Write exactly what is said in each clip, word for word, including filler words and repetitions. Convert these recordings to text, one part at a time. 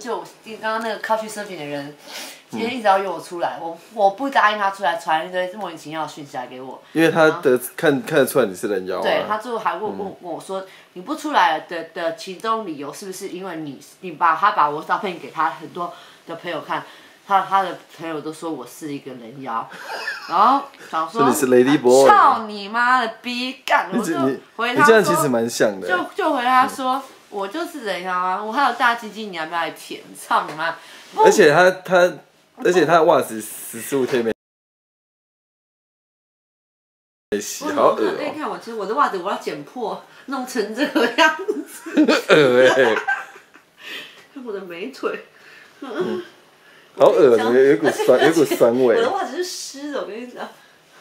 就刚刚那个 Couch Surfing 的人，今天一直要约我出来，我我不答应他出来，传一堆莫名其妙的讯息来给我。 因为他的看看得出来你是人妖啊。 对，他最后还问问问我说，你不出来的的其中理由是不是因为你你把他把我照片给他很多的朋友看，他他的朋友都说我是一个人妖，然后想说你是 Lady Boy， 操你妈的逼干，我就回他说， 你这样其实蛮像的。 就就回他说。我就是人妖啊！我还有大鸡鸡，你要不要来舔？操你妈！ 而且他他，而且他的袜子十四五天没没洗，好恶哦！ 哎，看我，其实我的袜子我要剪破，弄成这个样子。 恶哎！ 看我的美腿， 嗯，好恶心，有一股酸，有一股酸味。 我的袜子是湿的，我跟你讲。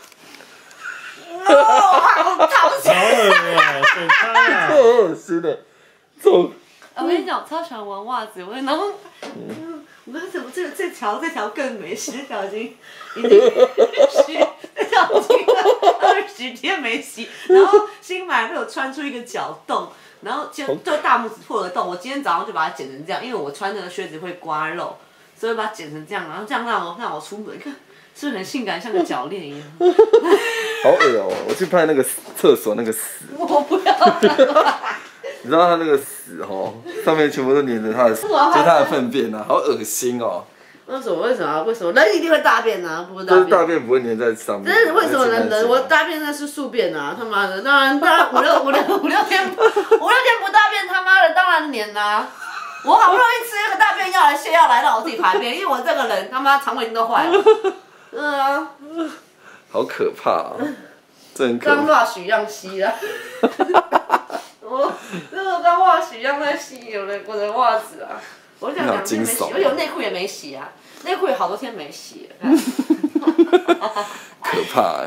哦，好讨厌！ 好恶啊！水开啊！ 超恶心的。 我跟你讲，我超喜欢玩袜子，我然后，嗯、我跟怎么这这条这条更美，十条已经已经洗，这条已经二十天没洗，然后新买被我穿出一个脚洞，然后就就大拇指破了洞，我今天早上就把它剪成这样，因为我穿那个靴子会刮肉，所以把它剪成这样，然后这样让我让我出门看。是不是很性感，像个脚链一样？ 好恶哦！我去拍那个厕所那个屎。 我不要。 你知道他那个屎哦，上面全部都粘着他的，就是他的粪便呐、啊，好恶心哦。 为什么？为什么？为什么？人一定会大便啊，不是大便。 便。 大便不会粘在上面。 但是为什么人人我大便那是宿便啊？他妈的，当然当然五六五六五六天五六天不大便，他妈的当然黏啊！我好不容易吃那个大便药来泻药来让我自己排便，因为我这个人他妈肠胃已经都坏了。嗯啊。 好可怕啊！真可怕。 刚乱许样吸了。我那个刚袜洗一样在洗我的我的袜子啊，我两两天没洗，我有内裤也没洗啊，内裤也好多天没洗了。 可怕、欸。